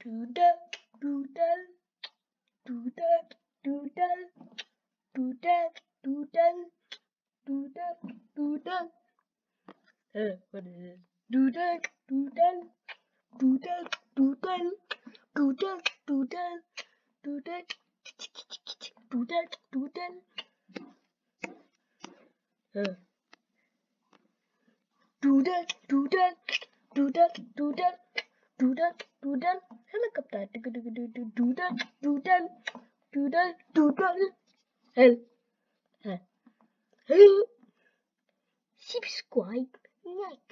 doodle, doodle, doodle, doodle, doodle, doodle, doodle, doodle. What is this? Doodle, doodle, doodle, doodle, doodle, doodle, doodle, doodle, doodle. Doodle, doodle, doodle, doodle, doodle, doodle. Helicopter. Doodle, doodle, doodle, doodle. Hey, hey, subscribe, like.